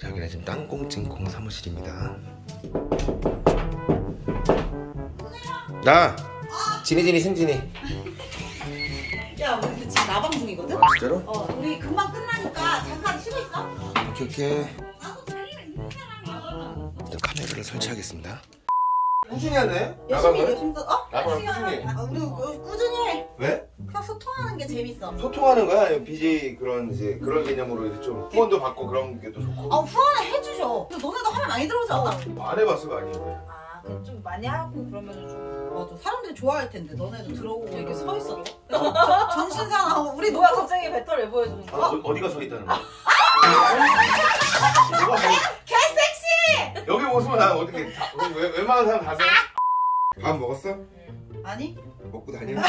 여기는 지금 땅콩찜콩 사무실입니다. 나! 지니지니 승진이. 야, 우리 지금 나방중이거든? 진짜로? 우리 금방 끝나니까 잠깐 쉬고 있어. 오케이. 나도 자리가 있는 사람이야. 일단 카메라를 설치하겠습니다. 꾸준히 하네? 열심히 나방을? 열심히 나방을 꾸준히 해. 우리 꾸준히 해. 왜? 그냥 소통하는 게 재밌어. 소통하는 거야? 아니면 BJ 그런 이제 그런 개념으로 이제 좀 후원도 받고 그런 게 또 좋고? 후원을 해주셔. 근데 너네도 하면 많이 들어오잖아. 안 해봤을 거 아니에요? 그럼 좀 많이 하고 그러면 좀 맞아. 사람들이 좋아할 텐데 너네도 들어오고 이렇게 서 있어. 정신 상하고 우리 뭐야 갑자기 배터리 왜 보여주는 거야? 어디가 서 있다는 거야? 개섹시! 여기 모습은 난 어떻게 웬만한 사람 다 써? 밥 먹었어? 아니? 먹고 다녀?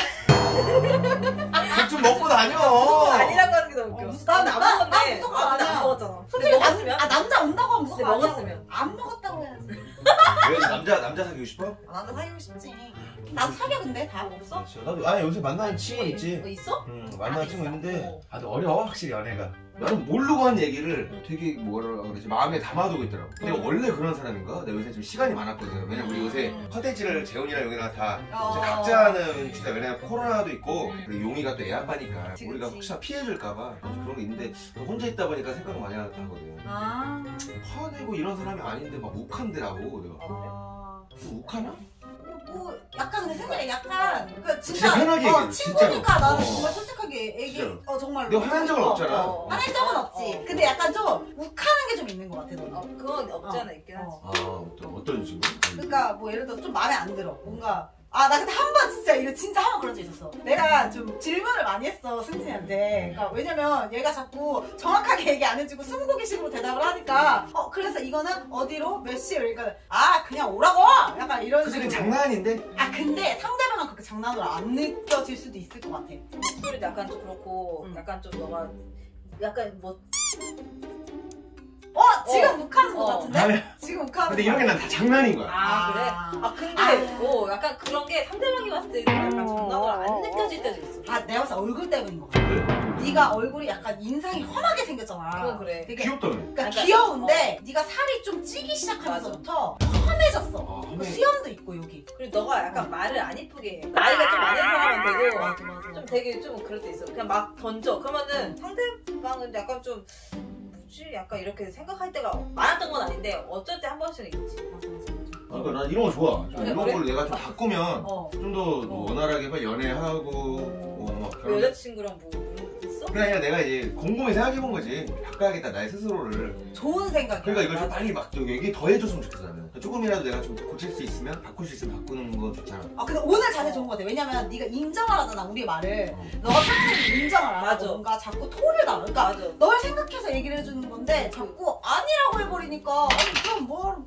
좀 먹고 다녀! 아니라고 하는 게 너무 웃겨. 난 안 난 먹었네. 무조건 아, 근데 아니야. 안 먹었잖아. 솔직히 먹었으면? 남자 온다고 하면 무조건 근데 아니야. 먹었으면? 안 먹었다고 해야지. 왜 남자 사귀고 싶어? 남자 사귀고 싶지. 나도 사귀어 근데 다 없어? 나도 아니 요새 만나는 친구 있지. 뭐 있어? 만나는 친구 있는데 아 근데 어려워 확실히 연애가. 나는 모르고 한 얘기를 되게 뭐라 그러지 마음에 담아두고 있더라고. 내가 원래 그런 사람인가? 내가 요새 좀 시간이 많았거든. 왜냐면 우리 요새 컨텐츠를 재훈이랑 용이랑 다 이제 각자 하는 주다. 왜냐면 코로나도 있고 그리고 용이가 또 애 아빠니까 그치, 우리가 그치. 혹시나 피해줄까봐 그런 게 있는데 혼자 있다 보니까 생각 많이 하거든. 아. 화내고 이런 사람이 아닌데 막 욱한데라고 내가. 욱하나? 뭐 약간 근데 생각이 약간 그 진짜 편하게 얘기해. 친구니까 진짜로. 나는 정말 솔직하게 얘기 진짜로. 정말 내가 화낸 적은 없잖아. 화낸 적은 없지. 근데 약간 좀 욱하는 게 좀 있는 것 같아 너는. 그건 없잖아 있긴 하지. 어떤 식으로? 그러니까 뭐 예를 들어 좀 마음에 안 들어. 뭔가 나 근데 한 번 진짜 이거 진짜 한 번 그런 적 있었어. 내가 좀 질문을 많이 했어 승진이한테. 그러니까 왜냐면 얘가 자꾸 정확하게 얘기 안 해주고 스무고개식으로 대답을 하니까 그래서 이거는 어디로 몇 시에 그러니까 그냥 오라고 약간 이런 그치 식으로. 장난인데? 근데 상대방은 그렇게 장난으로 안 느껴질 수도 있을 것 같아. 목소리도 약간 좀 그렇고 약간 좀 너가 약간 뭐 지금 욱하는 것 같은데? 아니, 지금 욱하는 근데 이런 게 난 다 장난인 거야. 그래? 근데 약간 그런 게 상대방이 봤을 때 약간 장난으로 안 느껴질 때도 있어. 내가 봤을 때 얼굴 때문인 것 같아. 네가 얼굴이 약간 인상이 험하게 생겼잖아. 그건 그래. 되게 귀엽다며. 그러니까 약간, 귀여운데 네가 살이 좀 찌기 시작하면서부터 험해졌어. 수염도 있고 여기. 그리고 너가 약간 말을 안 이쁘게 해. 나이가 좀 많은 사람한테도 맞아. 좀 되게 좀 그럴 때 있어. 그냥 막 던져. 그러면은 상대방은 약간 좀 뭐지? 약간 이렇게 생각할 때가 많았던 건 아닌데 어쩔 때 한 번씩은 있지. 그러니까 난 이런 거 좋아. 좀 그래, 이런 그래? 걸 내가 좀 바꾸면 좀 더 원활하게 막 연애하고 막 그런. 여자친구랑 뭐 있어? 그게 아니라 내가 이제 곰곰이 생각해본 거지. 바꿔야겠다 나의 스스로를. 좋은 생각이야. 그러니까 이걸 좀 빨리 막 얘기 더 해줬으면 좋겠어 나는. 조금이라도 내가 좀 고칠 수 있으면 바꿀 수 있으면 바꾸는 거 좋잖아. 근데 오늘 자세 좋은 것 같아. 왜냐면 네가 인정을 하잖아 우리 말을. 너가 평소에 인정을 안 하고 맞아. 뭔가 자꾸 토를 나. 그러니까 맞아. 널 생각해서 얘기를 해주는 건데 자꾸 아니라고 해버리니까 그럼 뭐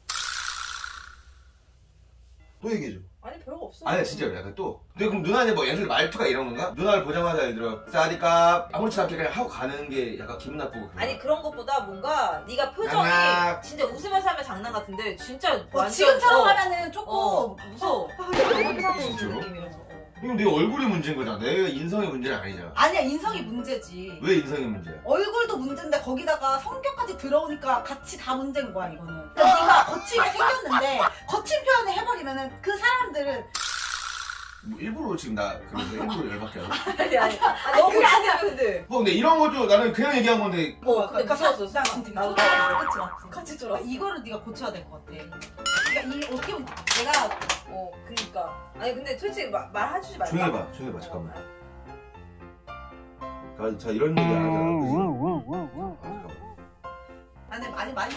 또 얘기해줘. 아니 별거 없어. 아니야 진짜로 약간 또. 근데 그럼 누나는 뭐 예를 들어 말투가 이런 건가? 누나를 보자마자 예를 들어 사디캅 아무렇지 않게 그냥 하고 가는 게 약간 기분 나쁘고 그래. 아니 그런 것보다 뭔가 네가 표정이 장난. 진짜 웃으면서 하면 장난 같은데 진짜 완전 지금처럼 하면은 조금 무서워. 진짜로? 느낌이라서. 이건 네 얼굴이 문제인 거잖아. 내 인성의 문제는 아니잖아. 아니야 인성이 문제지. 왜 인성이 문제야? 얼굴도 문제인데 거기다가 성격까지 들어오니까 같이 다 문제인 거야 이거는. 그러니까 네가 거칠게 생겼는데 거친 표현을 해버리면은 그 사람들은 뭐 일부러 지금 나 그런 거 일부러 열받게 하고. 아니 너무 그게 아니야. 근데 뭐 근데 이런 것도 나는 그냥 얘기한 건데. 근데 무서웠어. 나 지금 되게 나도 그치 맞지? 같이 들어. 이거를 네가 고쳐야 될 것 같아. 그러니까 이 어떻게 보면 내가 그니까 아니 근데 솔직히 말해주지 말까? 조용히 해봐 잠깐만. 자 이런 얘기 안 하잖아. 그치? 잠깐만. 많이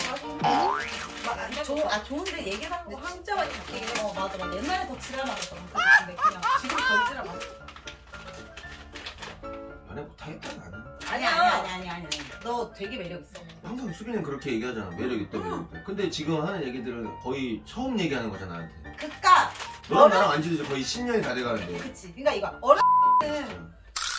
좋은데 얘기하는 거 진짜 많이 바뀌긴 해. 맞아. 옛날에 더 지랄하겠다. 근데 그냥 지금 더 지랄하겠다. 연애 못하겠다 나는. 아니야. 너 되게 매력 있어. 항상 수빈이는 그렇게 얘기하잖아. 매력 있다 매력 있다. 근데 지금 하는 얘기들은 거의 처음 얘기하는 거잖아 나한테. 그니까 너랑 나랑 안 지내지 거의 10년이 다 돼가는데. 그치. 그러니까 이거 어른은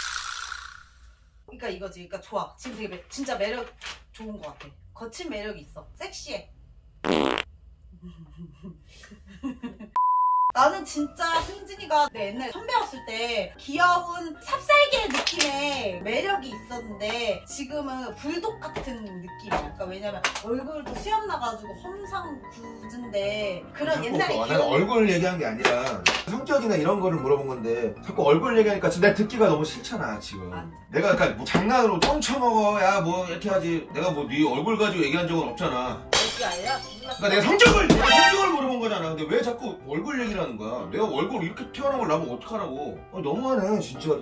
그러니까 이거지. 그러니까 좋아. 지금 되게 진짜 매력 좋은 것 같아. 거친 매력이 있어. 섹시해. 나는 진짜 승진이가 내 옛날에 선배였을 때 귀여운 삽살개 느낌의 매력이 있었는데 지금은 불독 같은 느낌이야. 그러니까 왜냐면 얼굴도 수염 나가지고 험상궂은데 그런 옛날에 나는 귀여운 얼굴 얘기한 게 아니라 성격이나 이런 거를 물어본 건데 자꾸 얼굴 얘기하니까 지금 내가 듣기가 너무 싫잖아 지금. 안 돼. 내가 그러니까 뭐 장난으로 똥 쳐먹어 야 뭐 이렇게 하지 내가 뭐 네 얼굴 가지고 얘기한 적은 없잖아. 그게 아니라 그러니까 내가 성격을 물어본 거잖아. 근데 왜 자꾸 얼굴 얘기를 하는 거야? 내가 얼굴 이렇게 태어난 걸 나보고 어떡하라고? 너무하네 진짜.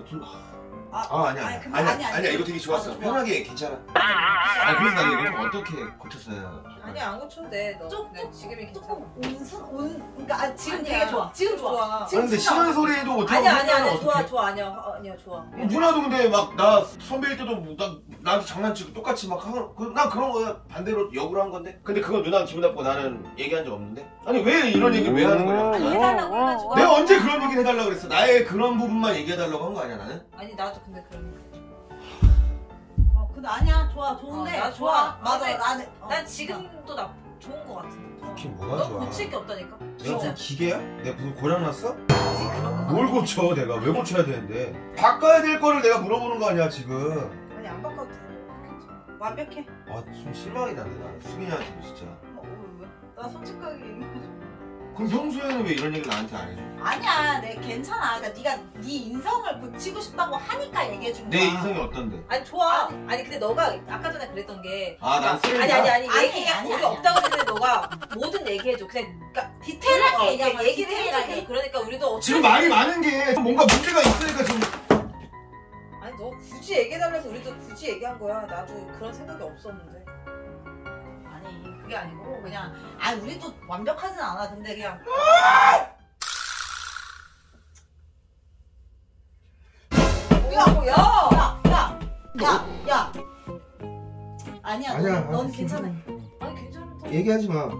아니야 이거 되게 좋았어. 좋아. 편하게 괜찮아. 아니 그래서 나 이거 좀 어떻게 고쳤어요? 아니 안 고쳐도 돼. 너 조금, 그냥 지금이 괜찮아. 조금 그러니까 지금 아니야. 되게 좋아. 지금 좋아. 아니 근데 진짜 싫은 소리도 못하고 아니야 어떡해? 좋아 아니야 좋아. 누나도 근데 막 나 선배일 때도 나한테 장난치고 똑같이 막 하고 난 그런 거 반대로 역으로 한 건데 근데 그건 누나가 기분 나쁘고 나는 얘기한 적 없는데 아니 왜 이런 얘기를 왜 하는 거냐? 해달라고 해가지고. 내가 언제 그런 얘기를 해달라고 그랬어? 나의 그런 부분만 얘기해달라고 한 거 아니야 나는? 아니 나도 근데 그런 거. 근데 아니야 좋은데 나 좋아. 맞아 나는 난 지금도 나 좋은 거 같은데. 그게 너 고칠 게 없다니까. 내가 무슨 기계야? 내가 무슨 고장났어? 그런 거. 뭘 고쳐 내가 왜 고쳐야 되는데 바꿔야 될 거를 내가 물어보는 거 아니야 지금. 아니 안 바꿔도 돼. 괜찮아. 완벽해. 아 좀 실망이다 내가 수빈이한테 진짜. 왜? 나 솔직하게 얘기해줘. 그럼 평소에는 왜 이런 얘기를 나한테 안 해줘? 아니야, 내 괜찮아. 그러니까 네가 네 인성을 고치고 싶다고 하니까 얘기해 준 거야. 내 인성이 어떤데? 아니 좋아. 아니 근데 너가 아까 전에 그랬던 게. 난 쓰레기야? 아니 아니, 얘기가 아니, 우리 아니. 없다고 했는데 너가 뭐든 얘기해줘. 그냥 그러니까 디테일하게 얘기하면 그냥 얘기를 디테일하게. 해줘. 그러니까 우리도 지금 말이 많은 게 뭔가 문제가 있으니까 지금. 아니 너 굳이 얘기해달라 해서 우리도 굳이 얘기한 거야. 나도 그런 생각이 없었는데. 아니 그게 아니고 그냥 우리도 완벽하진 않아. 근데 그냥 야. 아니야. 넌 괜찮아. 아니 괜찮다. 얘기하지 마.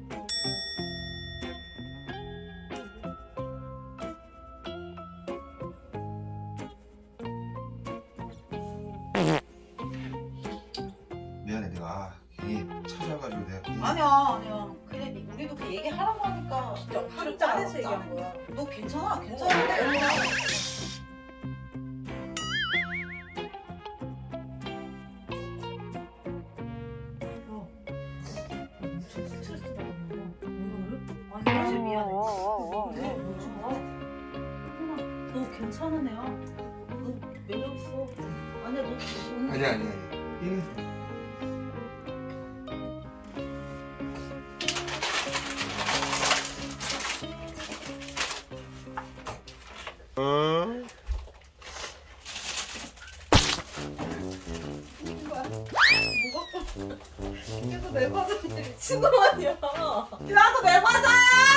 미안해 내가 괜히 찾아가지고 내가 괜히. 아니야. 그냥 우리도 그 얘기하라고 하니까 진짜 하루 짜내서 얘기한 거야. 너 괜찮아. 괜찮은데. 아니 진짜 미안해. 너 괜찮은 애야. 너 매력 있어. 아니야 너 오늘 아니야. 계속 내 과자인데 미친놈 아니야. 나도 내 과자야.